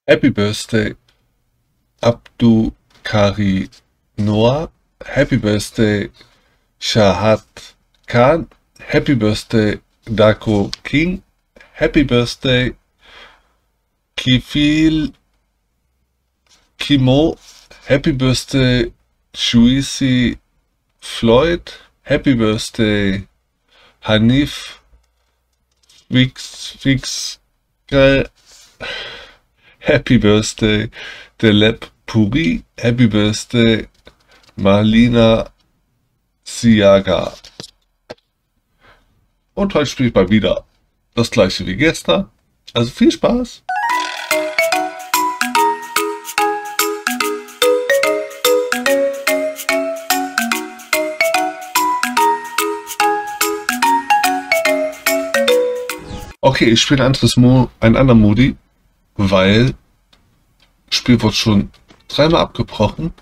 Happy Birthday Abdu Kari Noah. Happy Birthday Shahad Khan. Happy Birthday Dako King. Happy Birthday Kifil Kimo. Happy Birthday Shuisi Floyd. Happy Birthday Hanif Wix Happy Birthday Delep Puri. Happy Birthday Marlina Siaga. Und heute spiele ich mal wieder das gleiche wie gestern. Also viel Spaß! Okay, ich spiele ein anderer Modi, weil das Spiel wurde schon dreimal abgebrochen.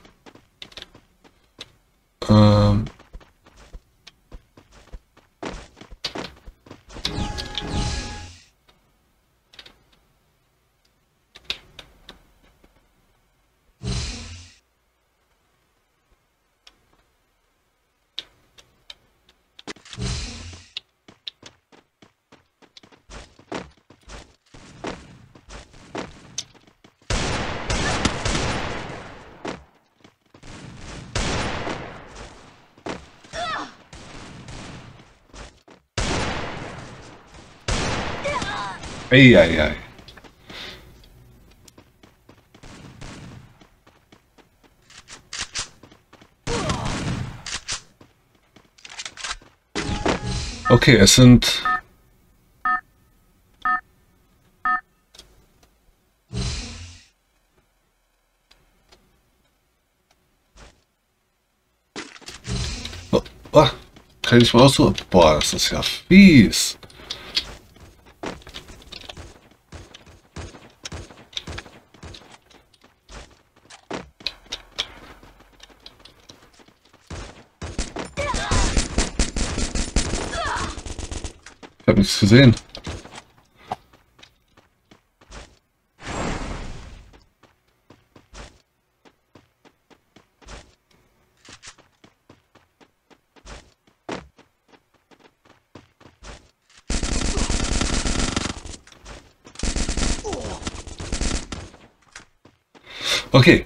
Eieiei. Okay, es sind kann ich mal aussuchen? Boah, das ist ja fies. Ich habe nichts gesehen. Okay.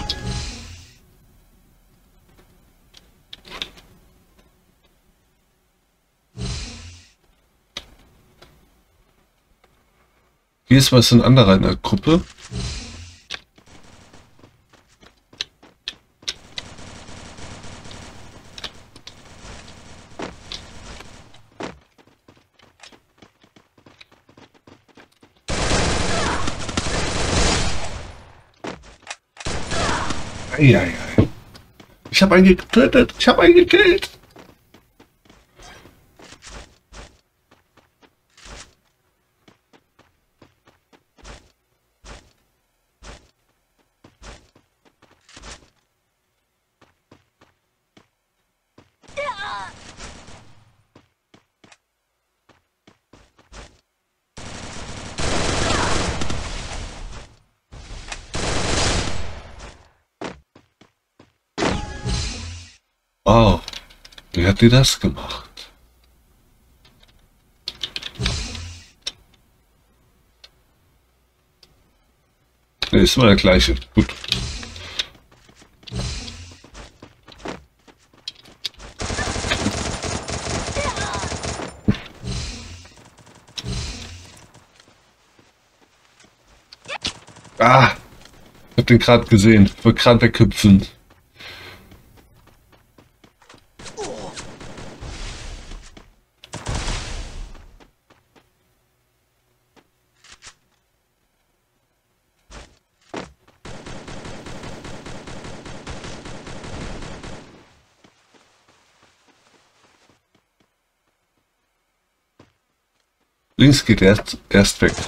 Hier ist was ein anderer in der Gruppe. Eieiei. Ich habe einen getötet. Ich habe einen gekillt. Wow, wie hat die das gemacht? Ne, ist immer der gleiche. Gut. Ah, ich hab den gerade gesehen. Ich wollte gerade weghüpfen. Links geht erst weg.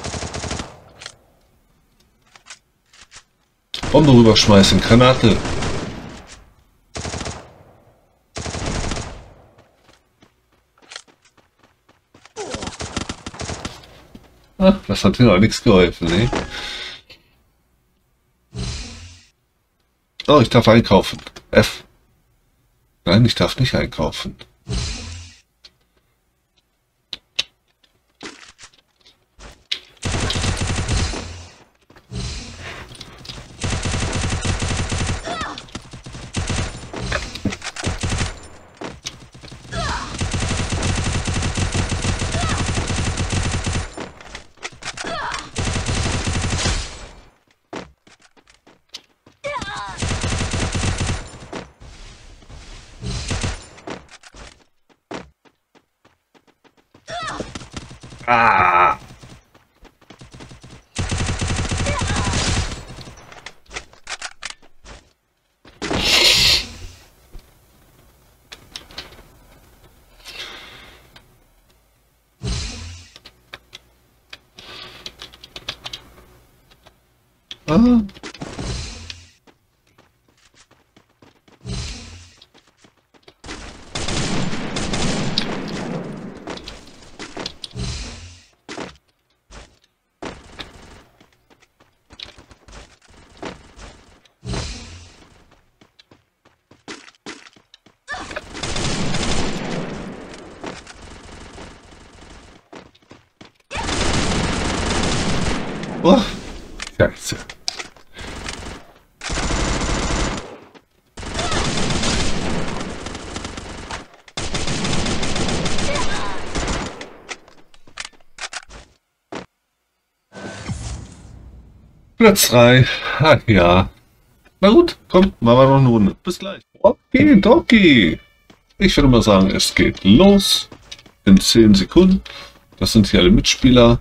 Bombe rüberschmeißen, Granate. Ah, das hat mir auch nichts geholfen, ne? Oh, ich darf einkaufen. F. Nein, ich darf nicht einkaufen. Ah! Ah! Oh! Scheiße. Platz 3. Ah, ja. Na gut, komm, machen wir noch eine Runde. Bis gleich. Okay, Doki. Ich würde mal sagen, es geht los. In 10 Sekunden. Das sind hier alle Mitspieler.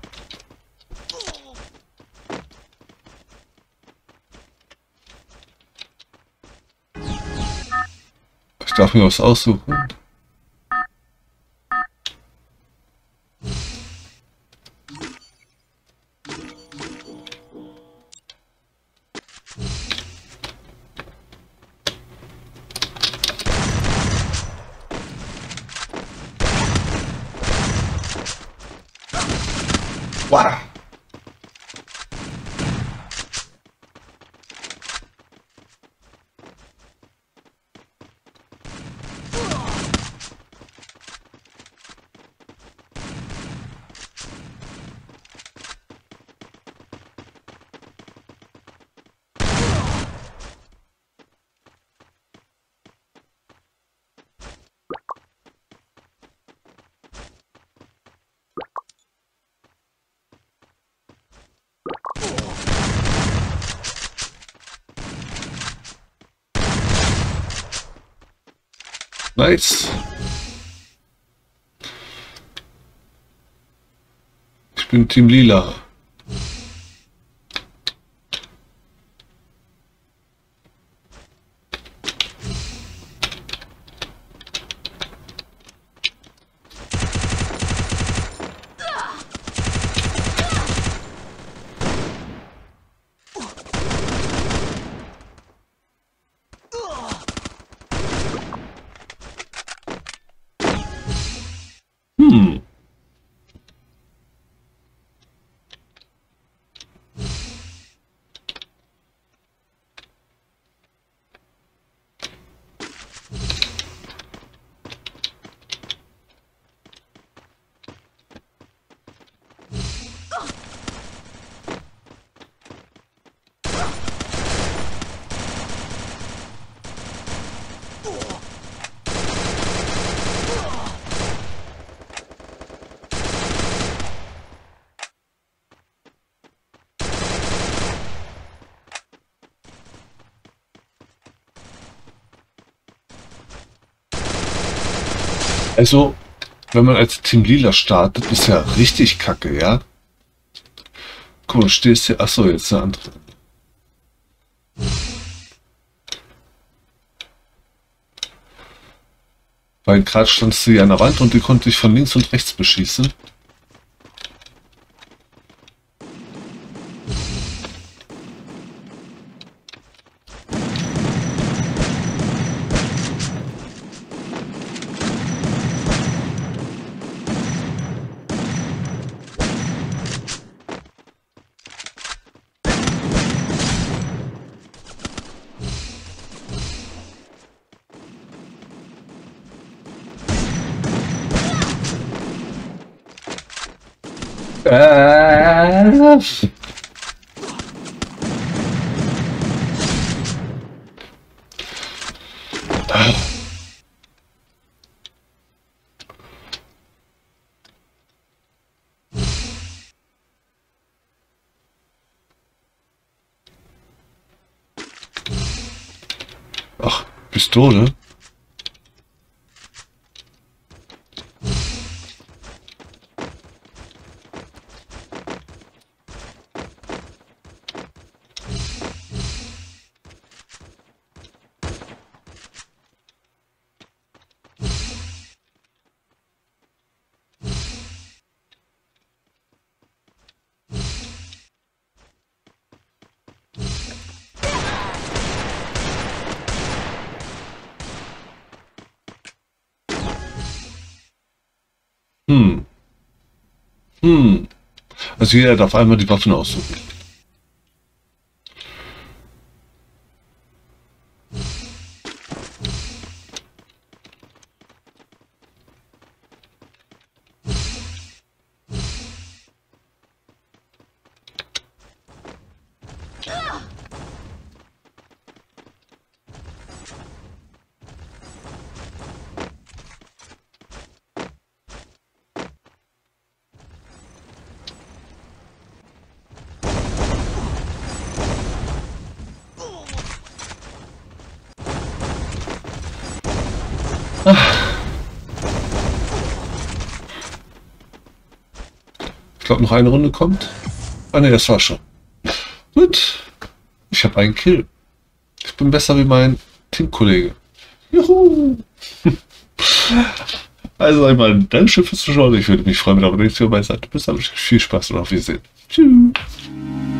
Ich darf mir was aussuchen. Wow. Nice. Ich bin Team Lila. Also, wenn man als Team Lila startet, ist ja richtig kacke, ja? Guck mal, du stehst hier. Achso, jetzt eine andere. Weil gerade standst du hier an der Wand und die konnte ich von links und rechts beschießen. Ach, Pistole? Hm. Hm. Also jeder darf einmal die Waffen aussuchen. Ich glaube, noch eine Runde kommt. Ah ne, das war schon. Gut. Ich habe einen Kill. Ich bin besser wie mein Teamkollege. Juhu. Also einmal Dankeschön fürs Zuschauen. Ich würde mich freuen, wenn ihr bei der nächsten Mal seid. Bis dann. Viel Spaß und auf Wiedersehen. Tschüss.